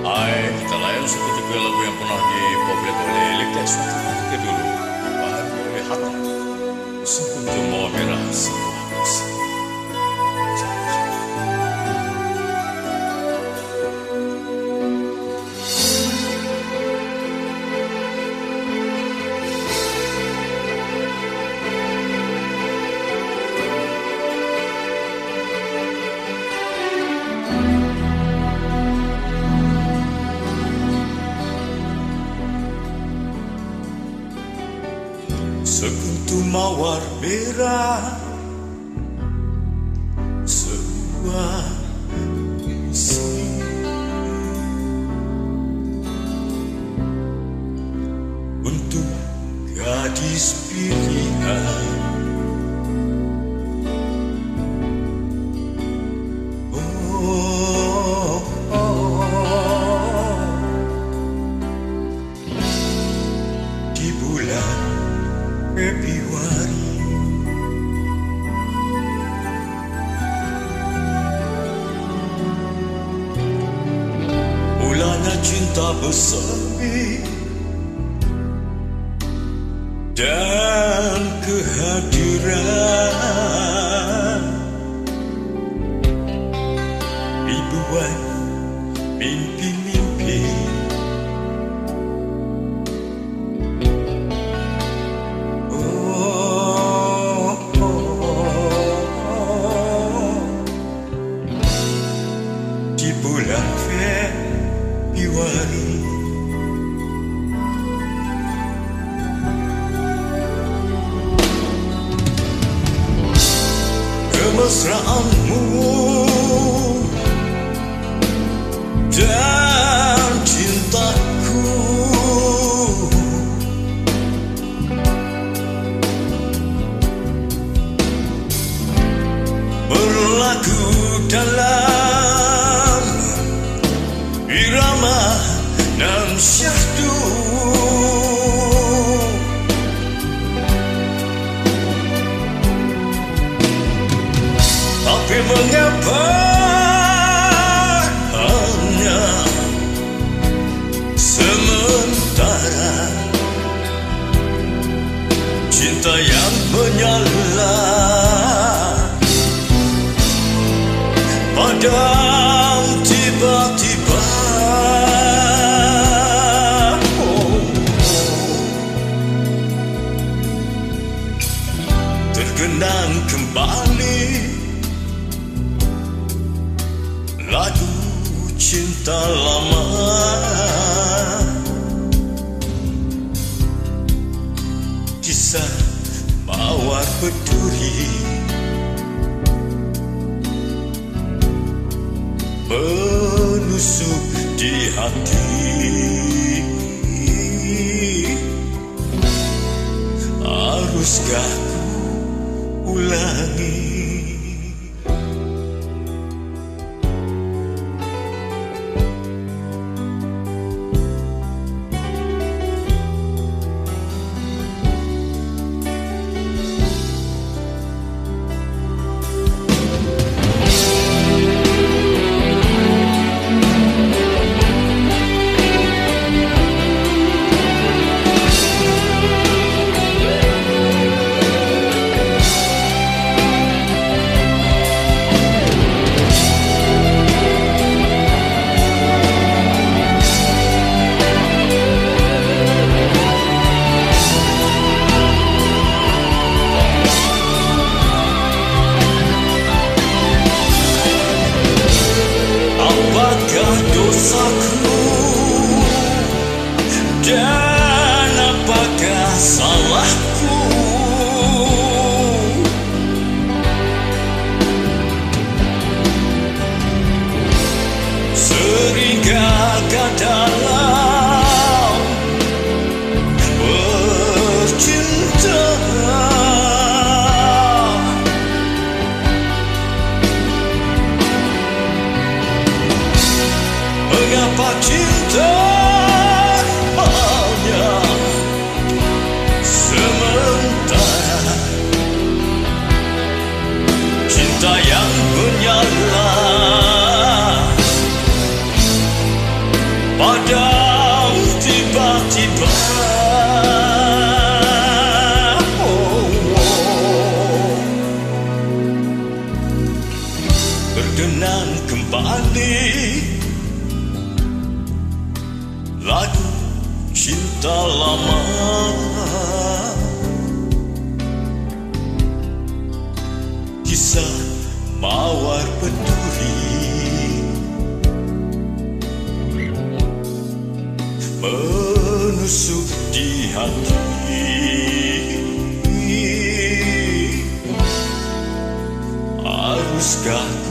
Hai, kita layan seperti lagu yang pernah dipublik oleh Liga suatu ketika dulu. Baru lihatlah, sungguh cuma merah sebuah kasih. Sekuntum mawar merah, sebuah misi untuk gadis pilihan. Oh, di bulan Februari, mulanya cinta bersemi dan kehadiran ribuan mimpi-mimpi. Di bulan Februari, kemesraanmu dan cintaku berlaku dalam irama nan syahdu. Tapi mengapa hanya sementara cinta yang menyala padam tiba-tiba tergenang kembali lagu cinta lama. Kisah mawar berduri menusuk di hati. Haruskah ku ulangi? Dosaku dan apakah salahku? Seringkah dalam bercinta mengapa cinta hanya sementara, cinta yang menyala padam tiba-tiba. Berkenan kembali lagu cinta lama, kisah mawar berduri menusuk di hati. Haruskah